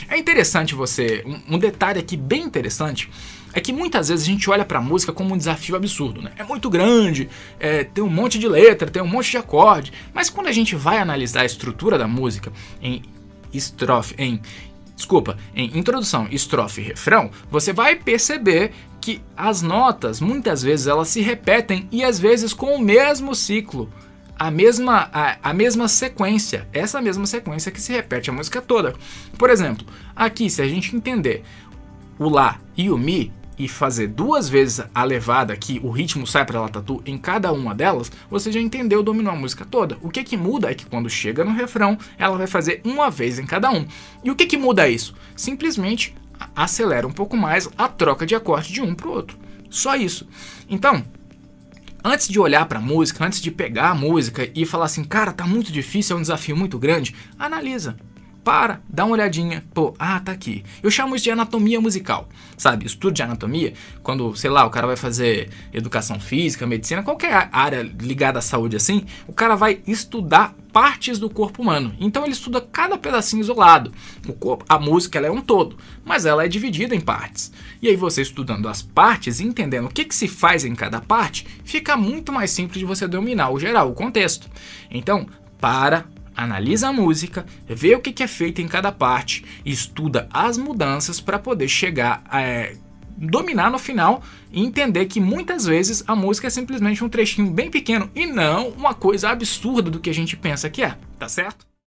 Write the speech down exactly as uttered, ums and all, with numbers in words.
É interessante você, um, um detalhe aqui bem interessante, é que muitas vezes a gente olha pra música como um desafio absurdo, né? É muito grande, é, tem um monte de letra, tem um monte de acorde, mas quando a gente vai analisar a estrutura da música em estrofe, em, desculpa, em introdução, estrofe e refrão, você vai perceber que as notas, muitas vezes, elas se repetem e às vezes com o mesmo ciclo. A mesma, a, a mesma sequência, essa mesma sequência que se repete a música toda. Por exemplo, aqui se a gente entender o Lá e o Mi e fazer duas vezes a levada que o ritmo sai para lá tatu em cada uma delas, você já entendeu, dominou a música toda. O que que muda é que quando chega no refrão, ela vai fazer uma vez em cada um. E o que que muda isso? Simplesmente acelera um pouco mais a troca de acorde de um para o outro. Só isso. Então, antes de olhar para a música, antes de pegar a música e falar assim, cara, tá muito difícil, é um desafio muito grande, analisa. Para, dá uma olhadinha, pô, ah, tá aqui. Eu chamo isso de anatomia musical, sabe? Estudo de anatomia, quando, sei lá, o cara vai fazer educação física, medicina, qualquer área ligada à saúde assim, o cara vai estudar partes do corpo humano. Então ele estuda cada pedacinho isolado. O corpo, a música, ela é um todo, mas ela é dividida em partes. E aí você estudando as partes e entendendo o que que se faz em cada parte, fica muito mais simples de você dominar o geral, o contexto. Então, para... analisa a música, vê o que é feito em cada parte, estuda as mudanças para poder chegar a é, dominar no final e entender que muitas vezes a música é simplesmente um trechinho bem pequeno e não uma coisa absurda do que a gente pensa que é, tá certo?